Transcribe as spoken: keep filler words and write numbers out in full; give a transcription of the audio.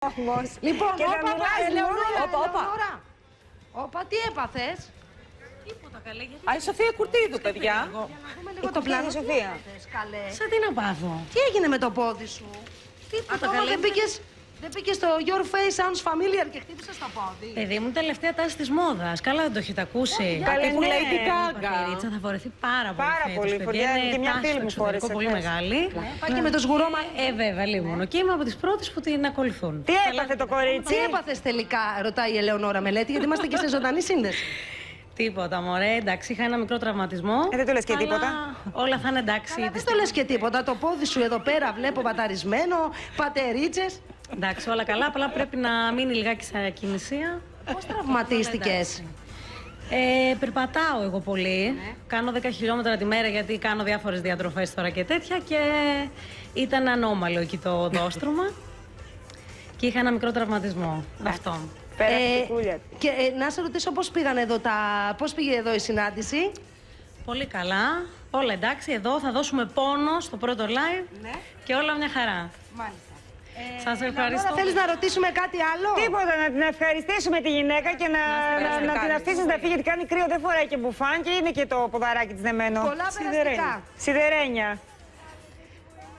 Λοιπόν, Και να όπα, μιλάς Ελεονόρα, όπα, όπα. Ελεονόρα. Όπα, τι έπαθες? Τίποτα καλέ, γιατί... Α, η Σοφία Κουρτίδου, παιδιά. Για να δούμε λίγο Η το Κουρτίδου, πλάνο. η Τι Σοφία. έπαθες, καλέ? Σαν τι να πάθω. Τι έγινε με το πόδι σου? Τίποτα Ακόμα καλέ. δεν πήγες, δεν πήγες στο Your Face Sounds Familiar και χτύπησες το πόδι. Παιδί μου, τελευταία τάση της μόδας. Καλά δεν το έχετε ακούσει. Καλέ, ναι. Lady Η Gaga. πατηρίτσα θα φορεθεί πάρα πολύ. Πάρα φέτος, πολύ, παιδιά. φωτιά, Είναι και μια τάση φίλη στο μου εξωτερικό, φόρεσε πολύ χθες. μεγάλη. Πάει και με το σγουρώμα. Ε, βέβαια, λίγο. Και είμαι από τις πρώτες που την ακολουθούν. Τι έπαθε το κορίτσι? Τι έπαθες τελικά, ρωτάει η Ελεονόρα Μελέτη, γιατί είμαστε και σε ζωντανή σύνδεση. Τίποτα, μωρέ. Εντάξει, είχα ένα μικρό τραυματισμό. Ε, δεν του λες και αλλά τίποτα. Όλα θα είναι εντάξει. Αλλά δεν το λες και τίποτα. Το πόδι σου εδώ πέρα βλέπω παταρισμένο, πατερίτσες. Εντάξει, όλα καλά. Απλά πρέπει να μείνει λιγάκι σε ακινησία. Πώς τραυματίστηκες? Ε, περπατάω εγώ πολύ. Κάνω δέκα χιλιόμετρα τη μέρα γιατί κάνω διάφορες διατροφές τώρα και τέτοια. Και ήταν ανώμαλο εκεί το δόστρωμα. Και είχα ένα μικρό τραυματισμό. Αυτό. Πέρα Ε, από τη κούλια. και ε, να σε ρωτήσω πώς πήγαν εδώ τα... πώς πήγε εδώ η συνάντηση? Πολύ καλά. Όλα εντάξει. Εδώ θα δώσουμε πόνο στο πρώτο live. Ναι. Και όλα μια χαρά. Μάλιστα. Σας ευχαριστώ. Τώρα θέλεις να ρωτήσουμε κάτι άλλο? Τίποτα, να την ευχαριστήσουμε τη γυναίκα και να, να, καλά. να την αφήσεις να φύγει, γιατί κάνει κρύο, δεν φοράει και μπουφάν και είναι και το ποδαράκι της δεμένο. Πολλά περαστικά. Σιδερένια.